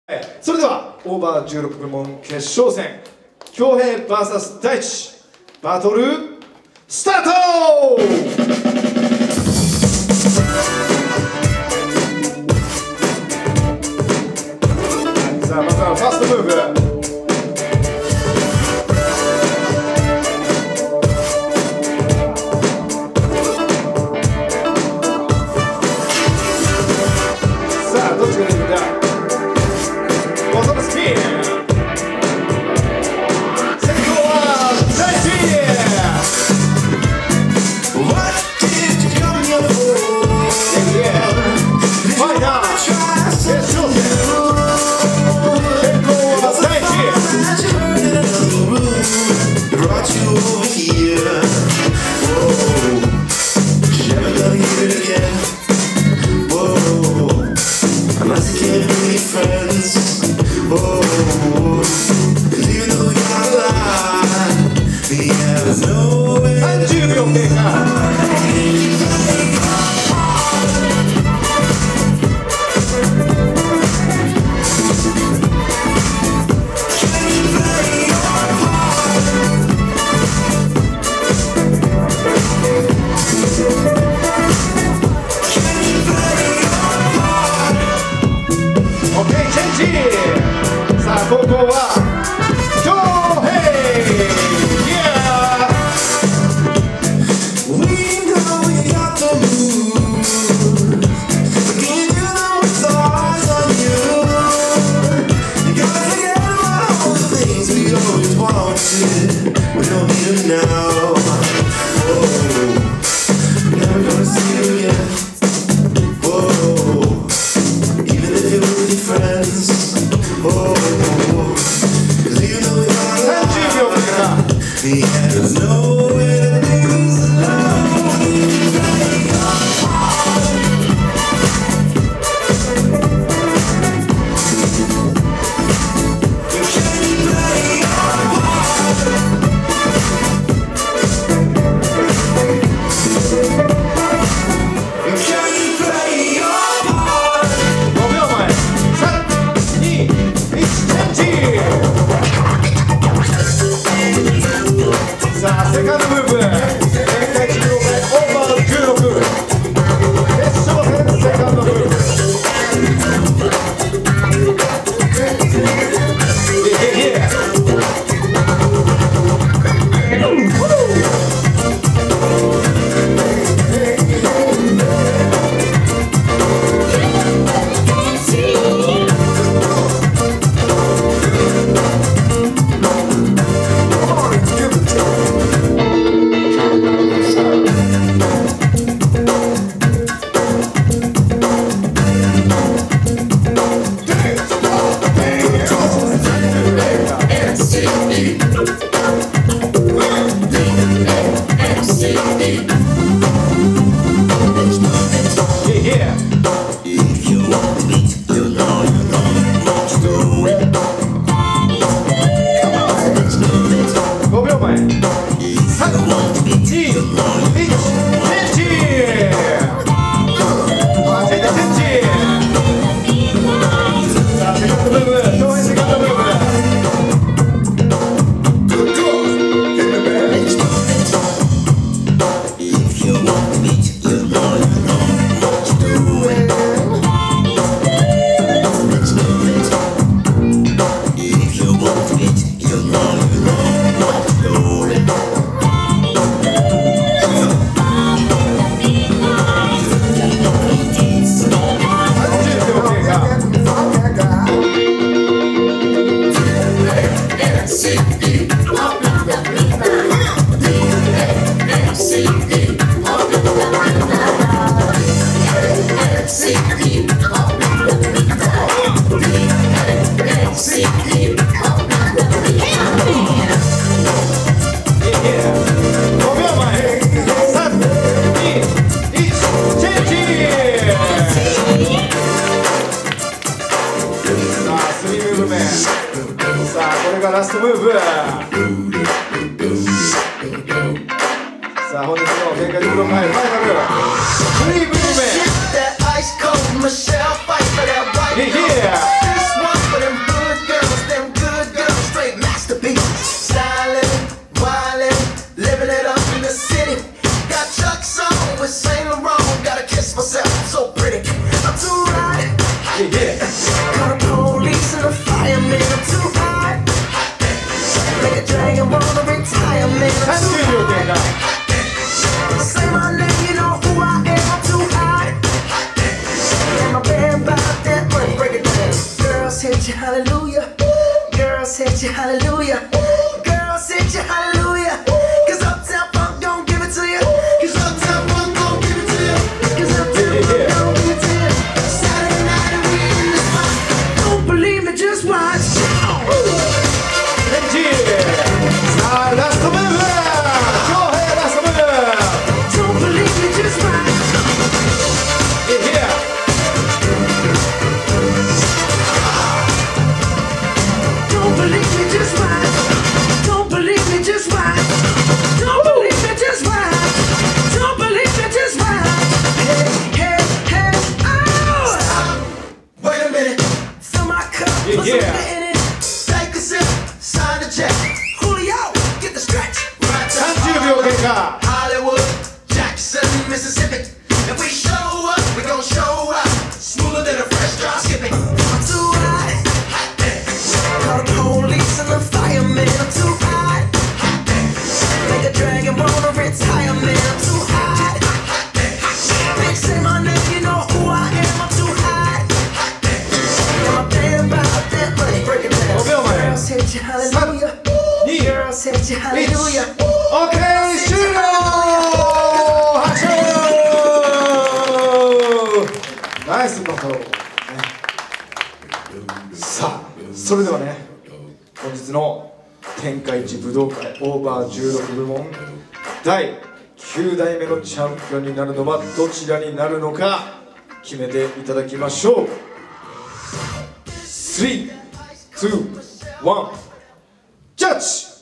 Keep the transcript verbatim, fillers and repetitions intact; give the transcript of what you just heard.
それではオーバーじゅうろく部門決勝戦恭平 ブイエス 大地バトルスタート。さあまずはファーストムーブ。さあどっちがいいんだ。技のスピン。先行は大地。ファイナー決勝戦。さんじゅうびょう経過。オッケーチェンジ。さあ後攻は恭平。 We don't need it now. Whoa, never gonna see you again. Whoa, even if you're really friends. Whoa, cause you know you're alive. Yeah, there's no way to lose セカンドムーブ。現在地上でオーバーじゅうろく。決勝戦セカンドムーブ。ごびょうまえ。さん、に、いち、チェンジ。さあセカンドムーブ。恭平セカンドムーブ。さあこれがラストムーブ。さあ本日の限界ブロック前ファイナルスリームーブメント。 hit you hallelujah. Girls hit you hallelujah. Girls hit you hallelujah. Cause Uptown Funk don't give it to you. Cause Uptown Funk don't give it to you. Cause Uptown Funk don't give it to you. Saturday night and we in the spot. Don't believe me, just watch. さあラストムーブ、恭平ラストムーブ。 Don't believe me, just watch. Yeah. Don't believe me, just watch. Don't believe me, just watch. Don't believe me, just watch. Don't believe me, just watch. Hey, hey, hey, oh! Wait a minute, Fill my cup, put some Yeah. glitter in it. take a sip, sign the check. Julio, get the stretch. Right to さんじゅうびょう経過。 Hollywood, Jackson, Mississippi. If we show up, we gon' show up. Smoother than a fresh drop skipping. I'm too hot. Hot dance, Call the police and the fireman. I'm too hot. hot dance, Make a dragon wanna retire, man. I'm too hot. hot dance, Bitch, say my name, you know who I am. I'm too hot. hot dance. And I'm thinking about that money. Break it down. ごびょう前。 Girls hit you hallelujah. に、 Girls hit you hallelujah. オッケー終了。拍手。ナイスバトル。さあそれではね、本日の天下一武道会オーバーじゅうろく部門だいきゅうだいめのチャンピオンになるのはどちらになるのか決めていただきましょう。スリー、ツー、ワン、ジャッジ。